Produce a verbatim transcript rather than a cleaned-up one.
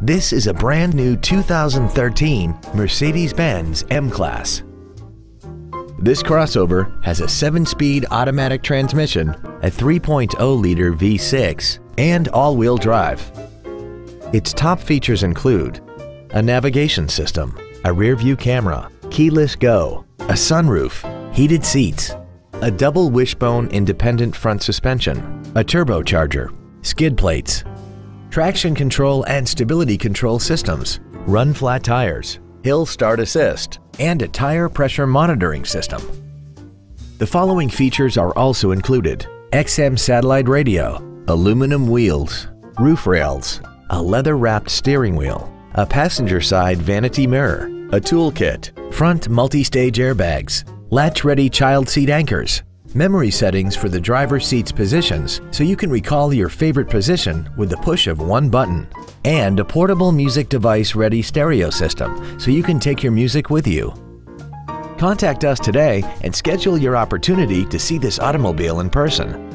This is a brand new two thousand thirteen Mercedes-Benz M-Class. This crossover has a seven-speed automatic transmission, a three point oh liter V six, and all-wheel drive. Its top features include a navigation system, a rear-view camera, keyless go, a sunroof, heated seats, a double wishbone independent front suspension, a turbocharger, skid plates, traction control and stability control systems, run flat tires, hill start assist, and a tire pressure monitoring system. The following features are also included: X M satellite radio, aluminum wheels, roof rails, a leather-wrapped steering wheel, a passenger side vanity mirror, a toolkit, front multi-stage airbags, latch-ready child seat anchors, memory settings for the driver's seat's positions so you can recall your favorite position with the push of one button, and a portable music device-ready stereo system so you can take your music with you. Contact us today and schedule your opportunity to see this automobile in person.